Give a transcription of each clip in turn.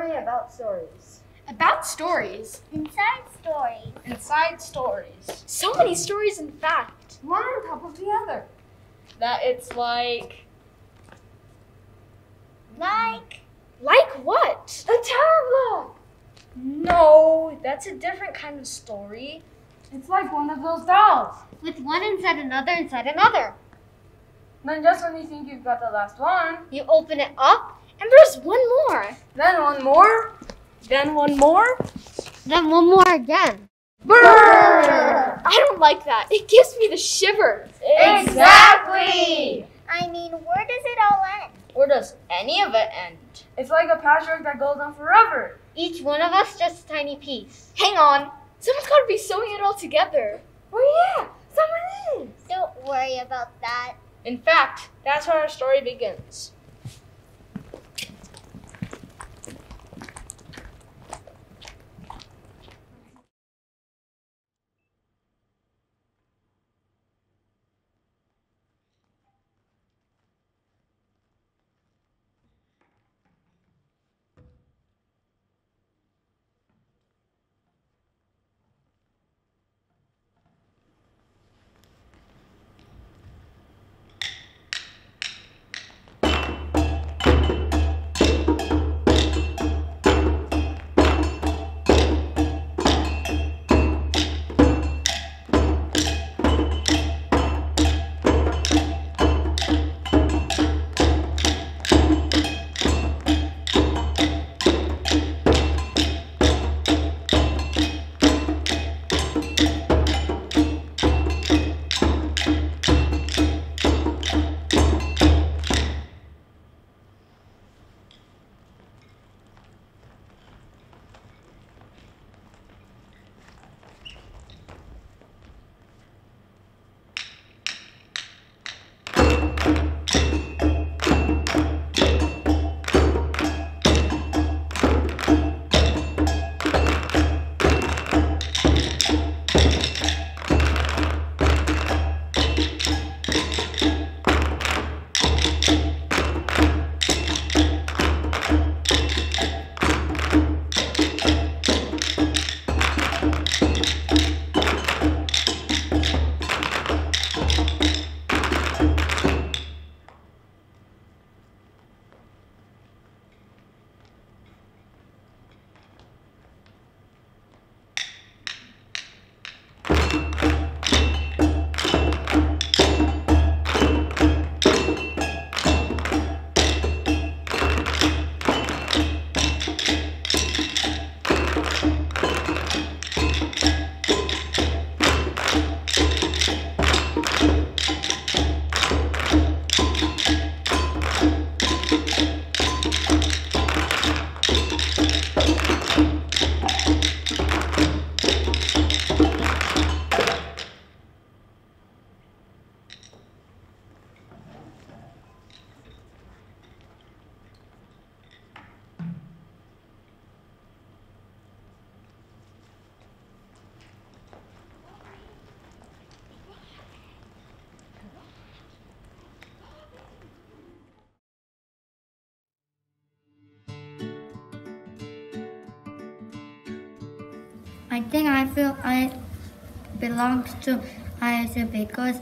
story about stories. About stories. Inside stories. Inside stories. So many stories, in fact. One on top of the other. That it's like... Like what? A tower block! No, that's a different kind of story. It's like one of those dolls. With one inside another. Then just when you think you've got the last one, You open it up, And there's one more. then one more. Then one more. then one more again. Brrr! I don't like that. It gives me the shivers. Exactly! I mean, where does it all end? Where does any of it end? It's like a patchwork that goes on forever. Each one of us just a tiny piece. Hang on. Someone's got to be sewing it all together. Oh yeah, someone is. Don't worry about that. In fact, that's where our story begins. I think I feel I belong to ISU because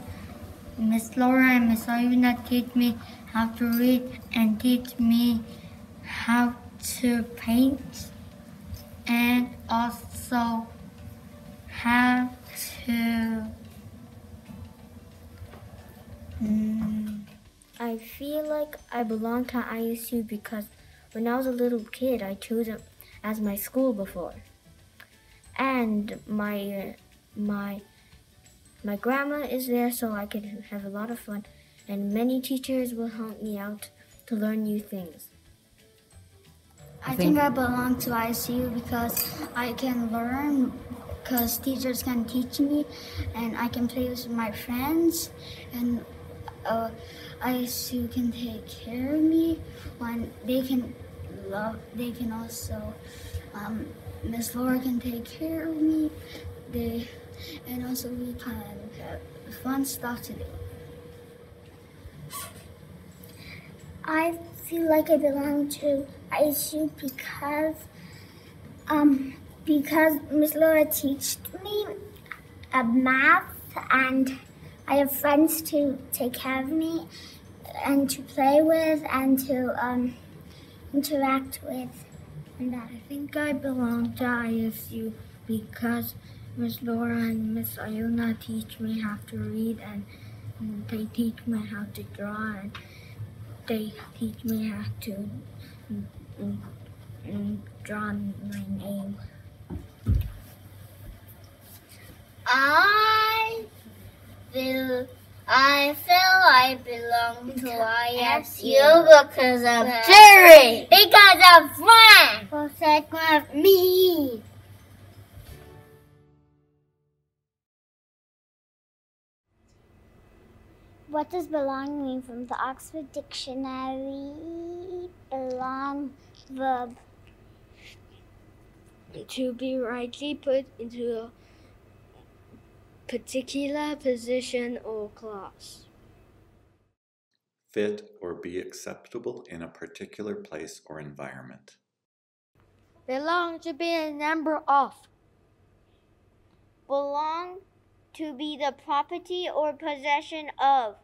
Miss Laura and Miss Alvina teach me how to read and teach me how to paint and also how to I feel like I belong to ISU because when I was a little kid, I chose it as my school before. And my grandma is there, so I can have a lot of fun. And many teachers will help me out to learn new things. I think I belong to ISU because I can learn, because teachers can teach me, and I can play with my friends, and ISU can take care of me. When they can also, Miss Laura can take care of me. And also we can have fun stuff to do. I feel like I belong to ISU because Miss Laura taught me math, and I have friends to take care of me and to play with and to interact with. And I think I belong to ISU because Miss Laura and Miss Iona teach me how to read, and they teach me how to draw, and they teach me how to draw my name. I feel I belong to ISU because of Jerry. Because of Frank. Because of me. What does belong mean from the Oxford Dictionary? Belong, verb. To be rightly put into a particular position or class. Fit or be acceptable in a particular place or environment. Belong to be a member of. Belong to be the property or possession of.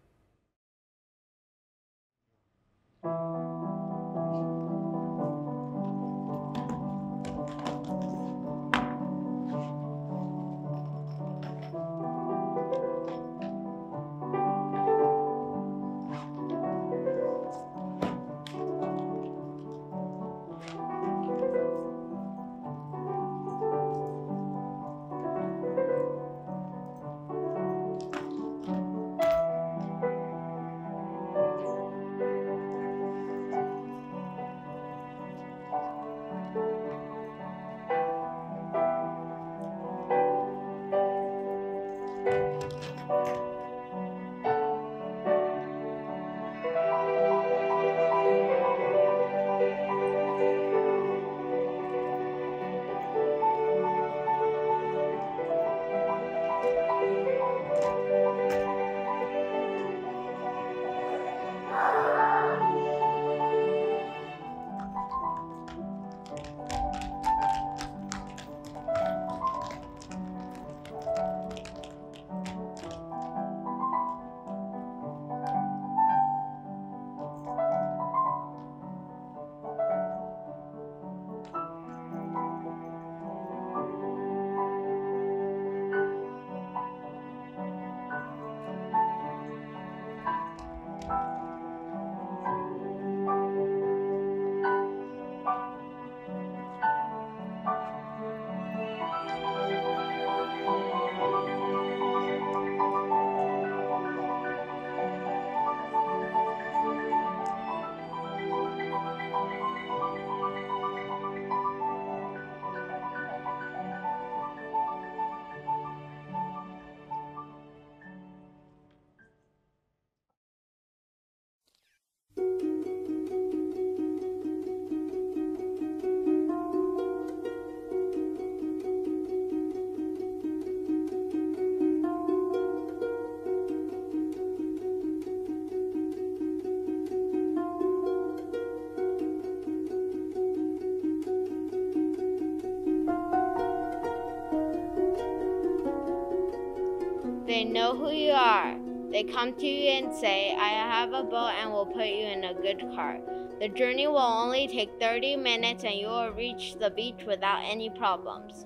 They know who you are. They come to you and say, I have a boat and will put you in a good cart. The journey will only take 30 minutes and you will reach the beach without any problems.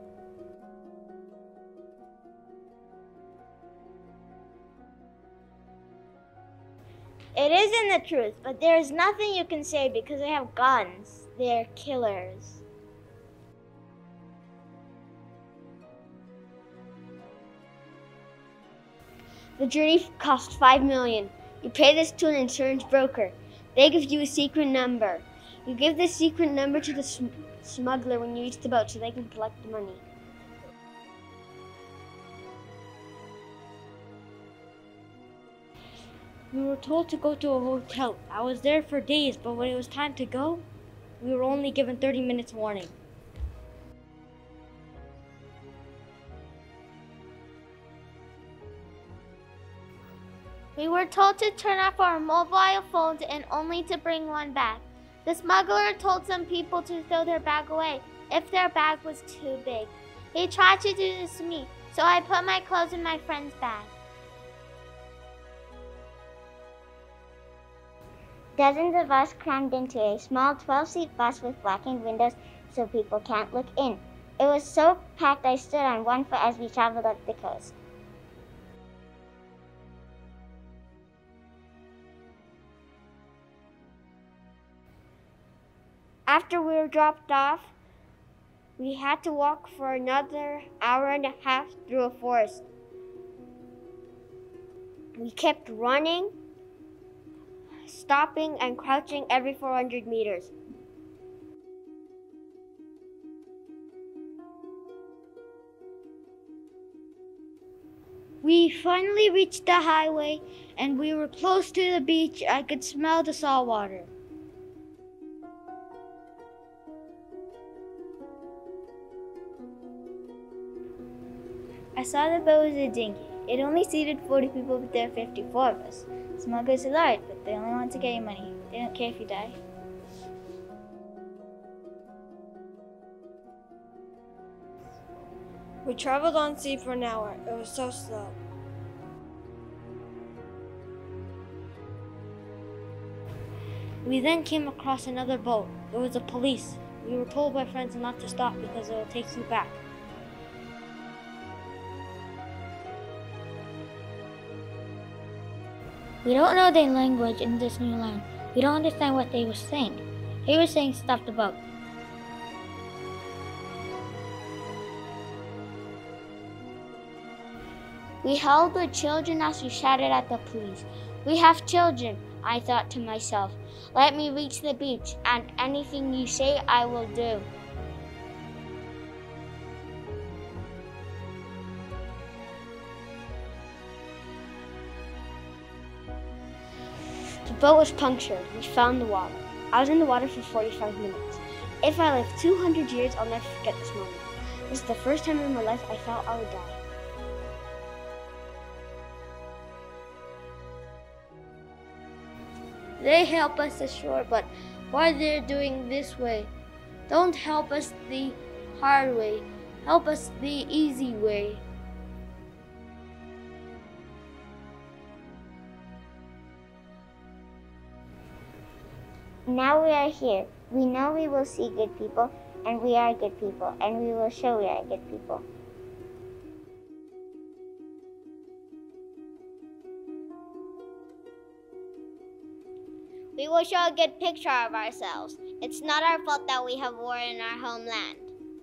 It isn't the truth, but there is nothing you can say because they have guns. They're killers. The journey cost $5 million. You pay this to an insurance broker. They give you a secret number. You give this secret number to the smuggler when you reach the boat so they can collect the money. We were told to go to a hotel. I was there for days, but when it was time to go, we were only given 30 minutes warning. We were told to turn off our mobile phones and only to bring one bag. The smuggler told some people to throw their bag away if their bag was too big. He tried to do this to me, so I put my clothes in my friend's bag. Dozens of us crammed into a small 12-seat bus with blackened windows so people can't look in. It was so packed I stood on one foot as we traveled up the coast. After we were dropped off, we had to walk for another hour and a half through a forest. We kept running, stopping, and crouching every 400 meters. We finally reached the highway, and we were close to the beach. I could smell the salt water. I saw the boat was a dinghy. It only seated 40 people, but there were 54 of us. Smugglers are large, but they only want to get your money. They don't care if you die. We traveled on sea for an hour. It was so slow. We then came across another boat. It was the police. We were told by friends not to stop because it will take you back. We don't know their language in this new land. We don't understand what they were saying. They were saying stop the boat. We held the children as we shouted at the police. We have children, I thought to myself. Let me reach the beach, and anything you say I will do. The boat was punctured. We found the water. I was in the water for 45 minutes. If I live 200 years, I'll never forget this moment. This is the first time in my life I felt I would die. They help us ashore, but why they're doing this way? Don't help us the hard way. Help us the easy way. Now we are here. We know we will see good people, and we are good people, and we will show we are good people. We will show a good picture of ourselves. It's not our fault that we have war in our homeland.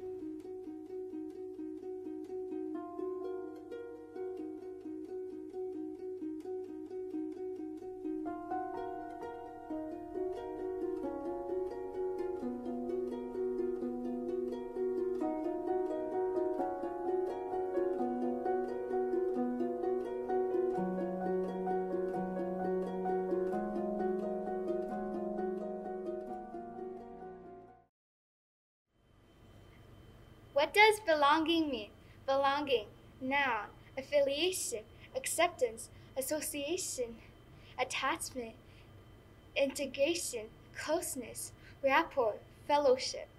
What does belonging mean? Belonging, noun, affiliation, acceptance, association, attachment, integration, closeness, rapport, fellowship.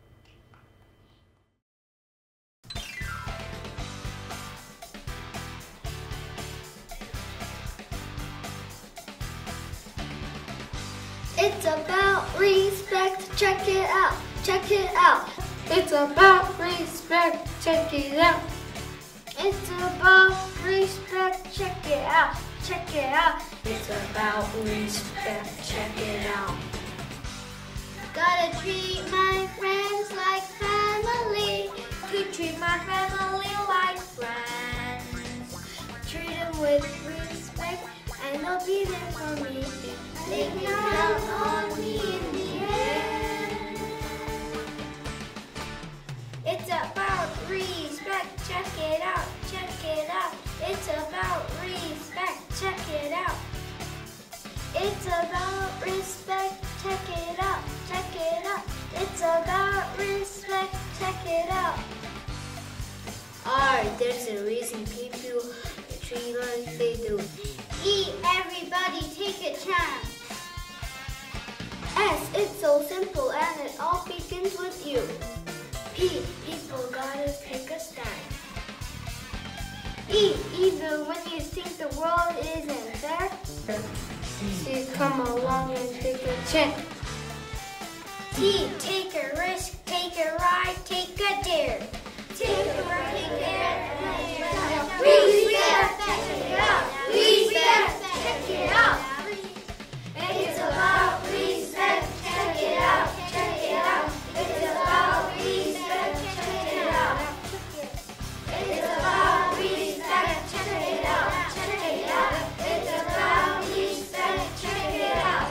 It's about respect, check it out, check it out. It's about respect, check it out. It's about respect, check it out, check it out. It's about respect, check it out. Gotta treat my friends like family. To treat my family like friends. Treat them with respect and they'll be there for me. They can count on me in the end. It's about respect, check it out, check it out. It's about respect, check it out. It's about respect, check it out, check it out. It's about respect, check it out. There's a reason people treat like they do. E chance. S, it's so simple and it all begins with you. P, people gotta take a stand. E, even when you think the world isn't fair. C, come along and take a chance. T, take a risk, take a ride, take a dare. Take a ride, take a dare. Respect, check it out. Respect, check it out. It's about respect, check it out, check it out. It's about respect, check it out. It's about respect, check it out, check it out. It's about respect, check it out.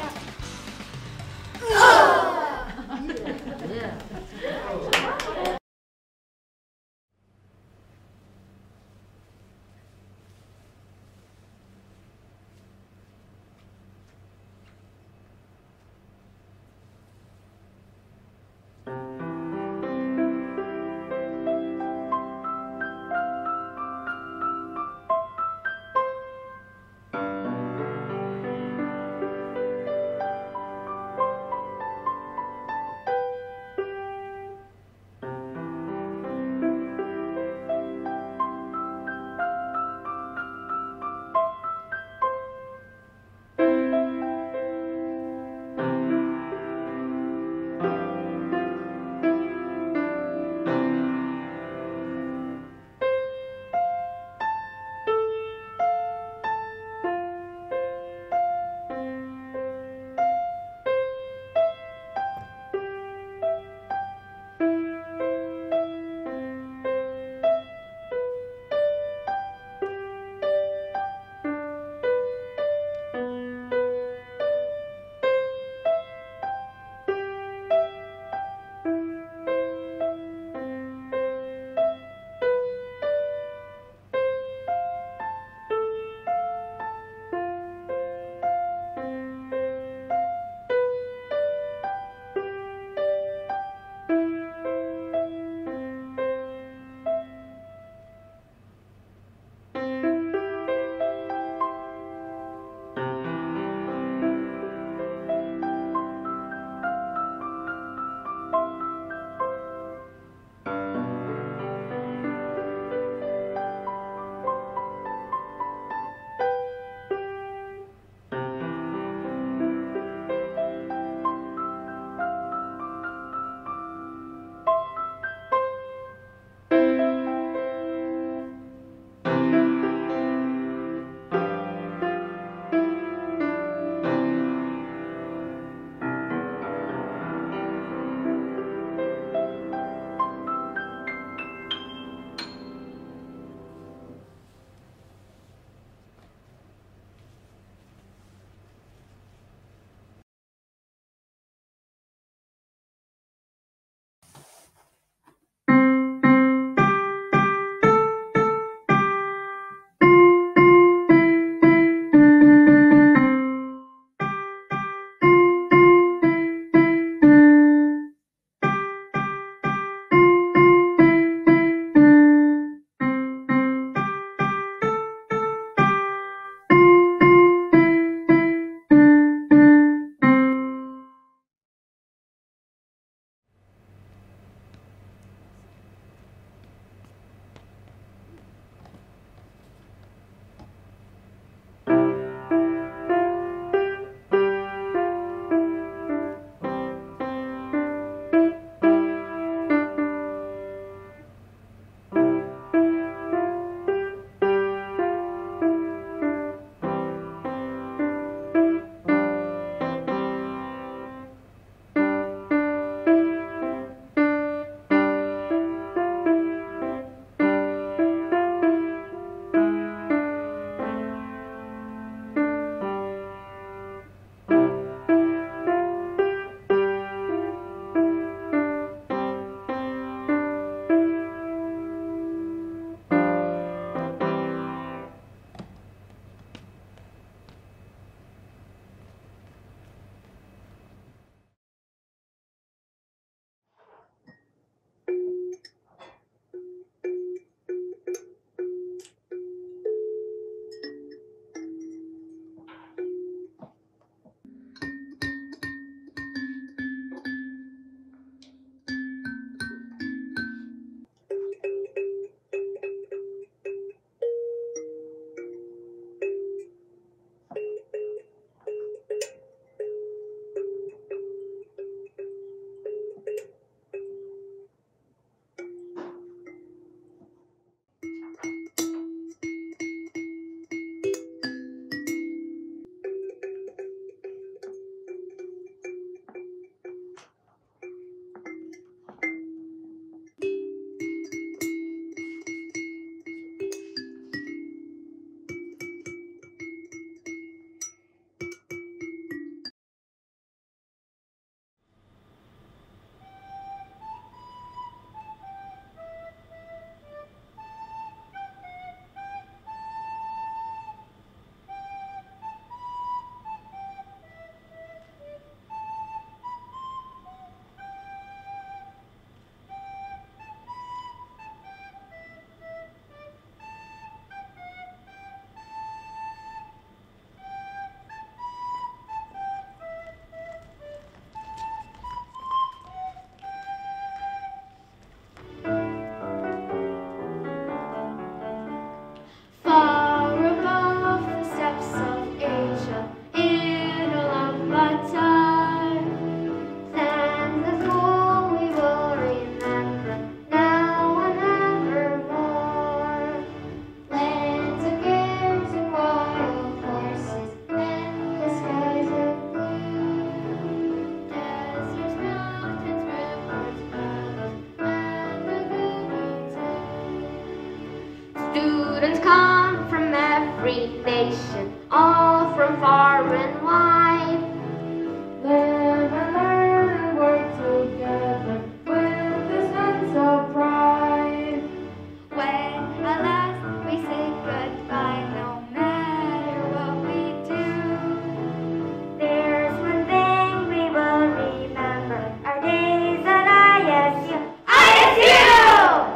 nation, all from far and wide. Live and learn and work together with a sense of pride. When at last we say goodbye, no matter what we do, there's one thing we will remember: our days at ISU. ISU!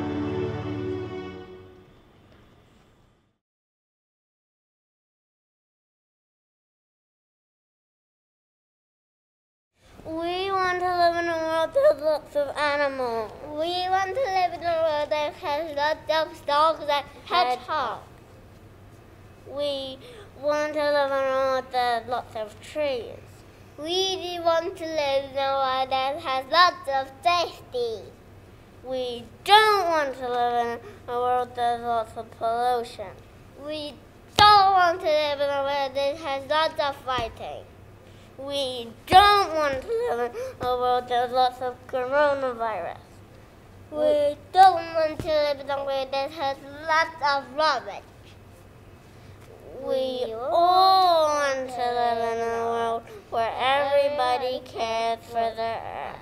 We want to live in a world with lots of animals. We want to live in a world that has lots of dogs and hedgehogs. We want to live in a world that has lots of trees. We want to live in a world that has lots of safety. We don't want to live in a world that has lots of pollution. We don't want to live in a world that has lots of fighting. We don't want to live in a world that has lots of coronavirus. We don't want to live in a world that has lots of rubbish. We all want to live in a world where everybody cares for the earth.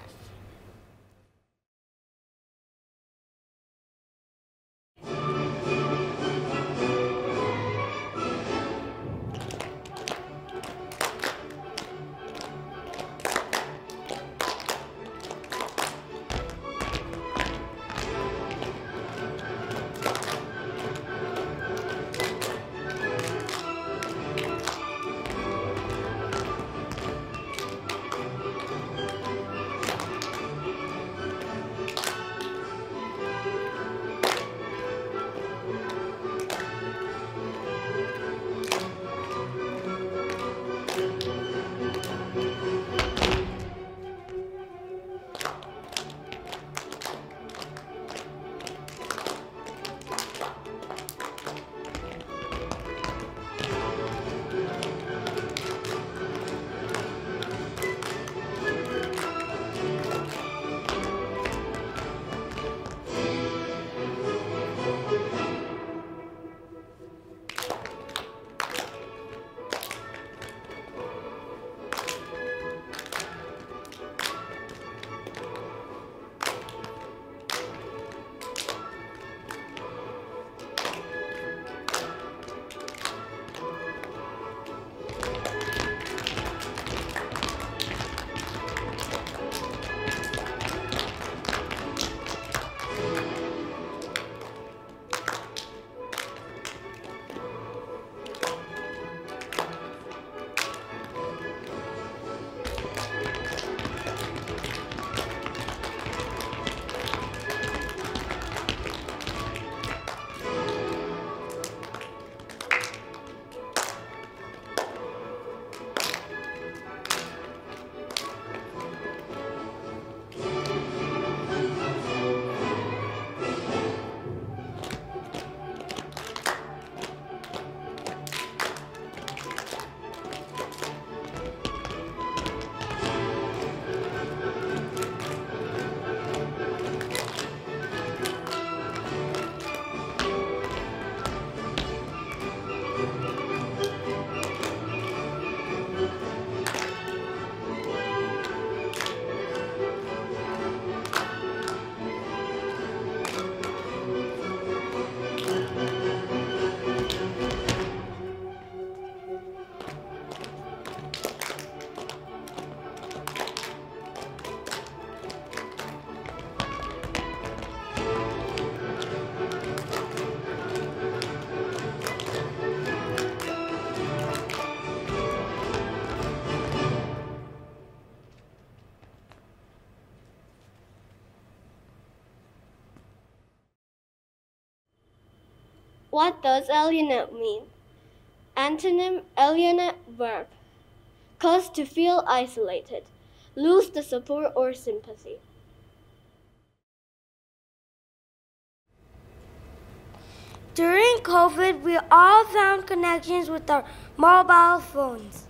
What does alienate mean? Antonym: alienate, verb. Cause to feel isolated, lose the support or sympathy. During COVID, we all found connections with our mobile phones.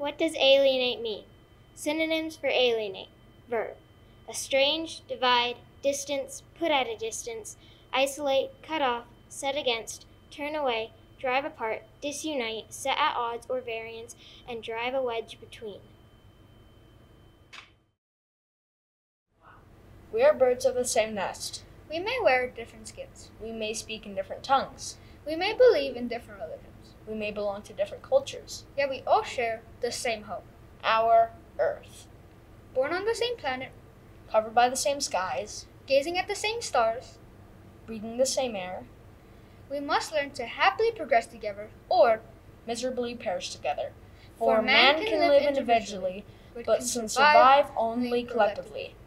What does alienate mean? Synonyms for alienate. Verb. Estrange, divide, distance, put at a distance, isolate, cut off, set against, turn away, drive apart, disunite, set at odds or variance, and drive a wedge between. We are birds of the same nest. We may wear different skins. We may speak in different tongues. We may believe in different religions. We may belong to different cultures. Yet we all share the same hope. Our Earth. Born on the same planet, Covered by the same skies. gazing at the same stars, Breathing the same air. we must learn to happily progress together, or Miserably perish together. For For man man can can live live individually, individually, but can can survive only collectively.